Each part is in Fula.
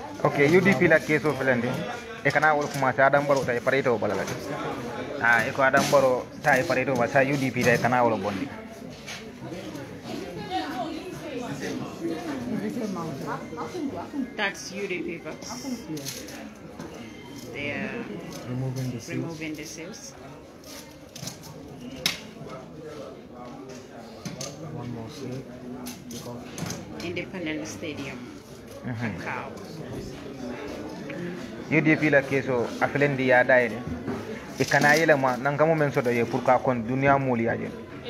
Okay, UDP la case of Lendi. E kana wol kuma sa adam baro tay pareto balala. Ah, e ko adam baro tay pareto ba sa UDP tay kana wol bondi. That's UDP votes. They are removing the seals. One more seal. Independent Stadium. Cow. UDP la keso afelendi ya daide e kana yele ma nangamo men sodo ye pour ka kon dunia moli aje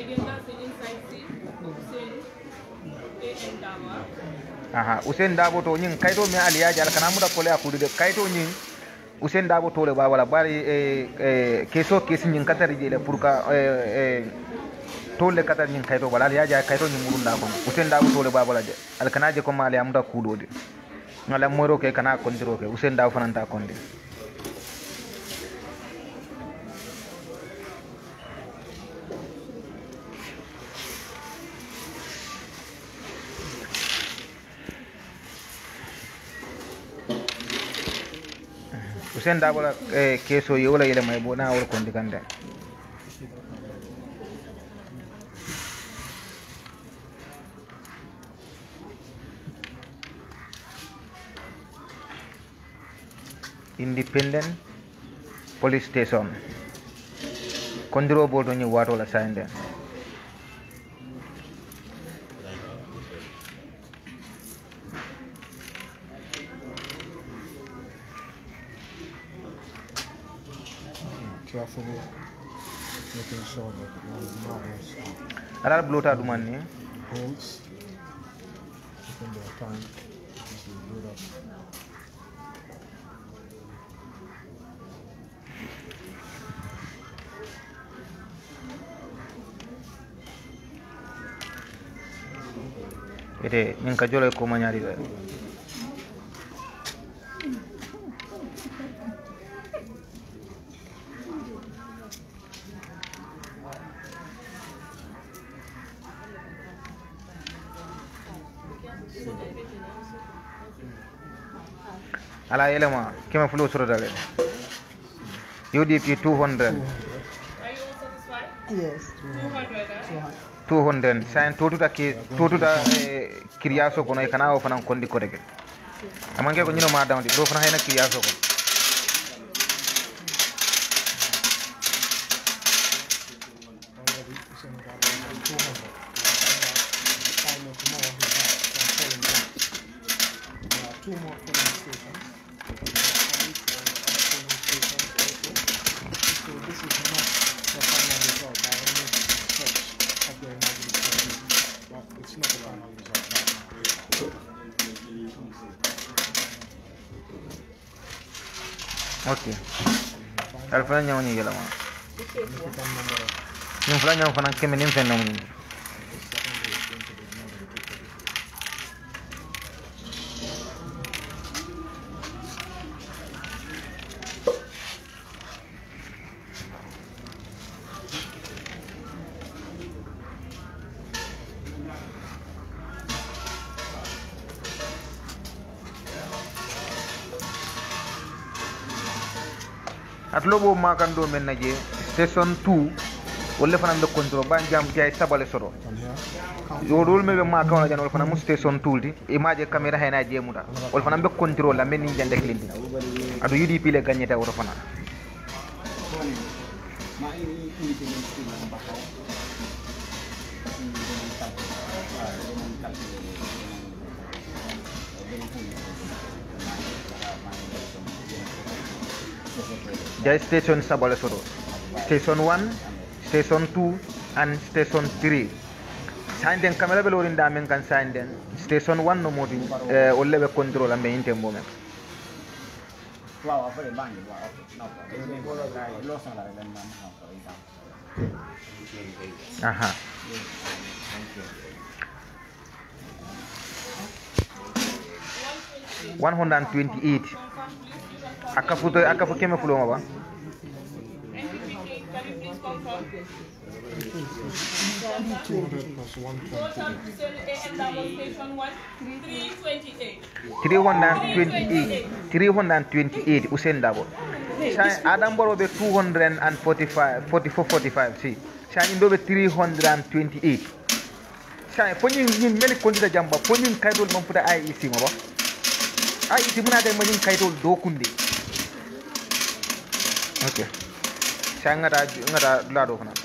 aha Usain Dabo to nyin kayto mi ali yaji al kana muda kole akudu de kayto nyin Usain Dabo to le ba wala bari keso kesi nyin katari je le pour ka to le katari nyin kayto wala ali yaji kayto nyin murunda ko Usain Dabo to le ba wala je al kana je ko mali amuda kudo de ngala moro ke kana kondiro ke Usain Dabo fananta konde Usain Dabo la keso yola yele may bona wol kondi kande Independent Police Station kondiro bodo ni wato la sande Carefully making sure that marbles ala blota dumani holes within their time as we load up. ite min ka jolo ko manyari de ala elema kema fulo sura dale UDP 200 Are you all satisfied? Yes. 200 sain totuta kiriyaso kono e kana o fanan kondi ko rege amange ko nyino ma dawdi do fana hayna kiriyaso ko Okay. Alfana nyawni yela ma. Nim fala nyaw fana keme nim fen namni. Atlobo makando men naje station 2 wolle fana be control ban jam jay sabale soro yo dol me be makawna jan wol fana mu station 2 di image camera hayna je muda wol fana be control la men ni jande klindi adu UDP le gagneta woro fana Jai station sabale soro station 1 station 2 and station 3 sanden camera be lorin da men kan sanden station 1 no modi olle be control ambe intembo men aha 128 akafu keme fulo ma ba 200 plus 128. Station 1, 328. 328 Usain Dabo. Adam Boro be 245 44 45 see. Shani do be 328. Shani ponin yin meli kondita jamba ponin kaydol mam fuda IEC mo ba. IEC muna kay manin kaydol do kunde. Okay. Shani ngada lado kana.